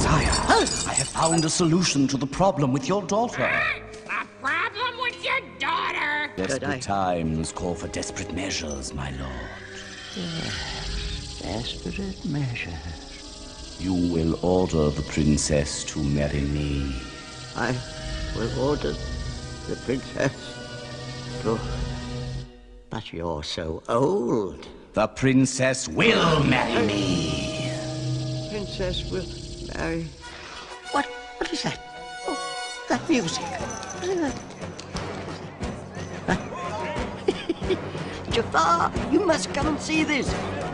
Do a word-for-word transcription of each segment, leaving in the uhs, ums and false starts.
Sire, I have found a solution to the problem with your daughter. A problem with your daughter? Desperate times call for desperate measures, my lord. Yes, desperate measures. You will order the princess to marry me. I will order the princess to... But you're so old. The princess will marry me. Princess will marry... What? What is that? Oh, that music. What is that? Huh? Jafar, you must come and see this.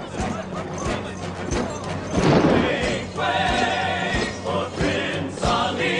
Make way for Prince Ali.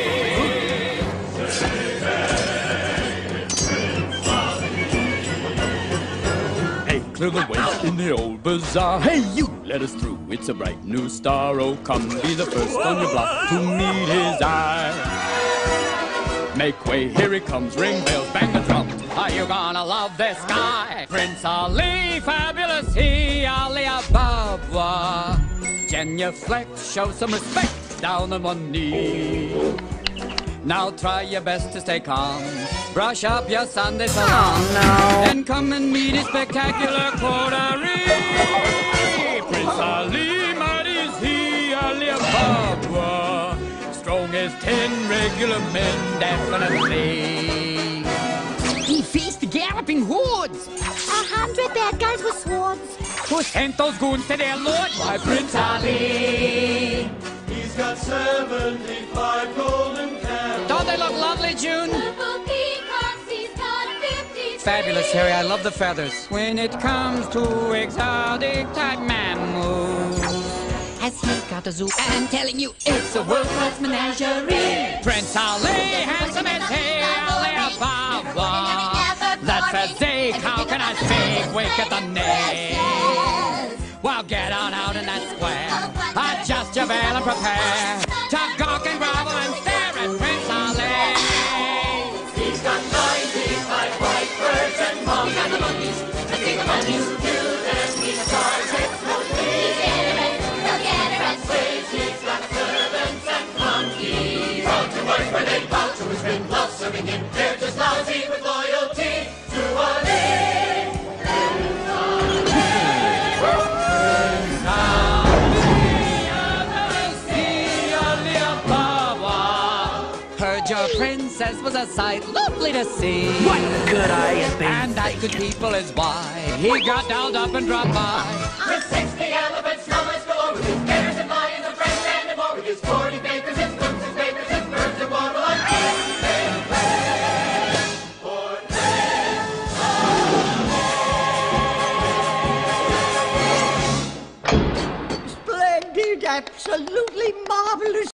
Clear the way in the old bazaar. Hey, you, let us through. It's a bright new star. Oh, come be the first on your block to meet his eye. Make way, here he comes. Ring bells, bang the drum. Are you gonna love this guy? Prince Ali, fabulous he, Ali Ababa. Genuflect, show some respect. Down on one knee. Now try your best to stay calm. Brush up your Sunday salon. Oh, no. Then come and meet his spectacular coterie. Prince Ali, mighty is he, Ali Ababa. Strong as ten regular men, definitely. He faced the galloping hordes. A hundred bad guys with swords. Who sent those goons to their lord? Why, Prince Ali. He's got seventy-five golden candles. Don't they look lovely, June? Purple peacocks, he's got fifty. Fabulous, Harry. I love the feathers. When it comes to exotic type mammals, Has he got a zoo? I'm telling you, it's a world-class menagerie. Prince Ali, handsome as hell, Ababa. That's a zig, how can I speak? Wake at the neck. Well, get on out in that square. Adjust your veil and prepare to gawk and grovel and stare at Prince Ali. He's got ninety-five white birds and monkeys. He's got the monkeys. The king of monkeys. And he's got six monkeys. He'll get her and slaves. He's got servants and monkeys. All to work where they bow to his ring. Love serving him. They're just lousy with loyalty to Ali. Heard your princess was a sight lovely to see. What could I have been And that good people is why he got dolled up and dropped by. With sixty elephants, numbers galore, with his bears and lions and friends and more, with his forty bakers and cooks and bakers and birds and water like Splendid, absolutely marvelous.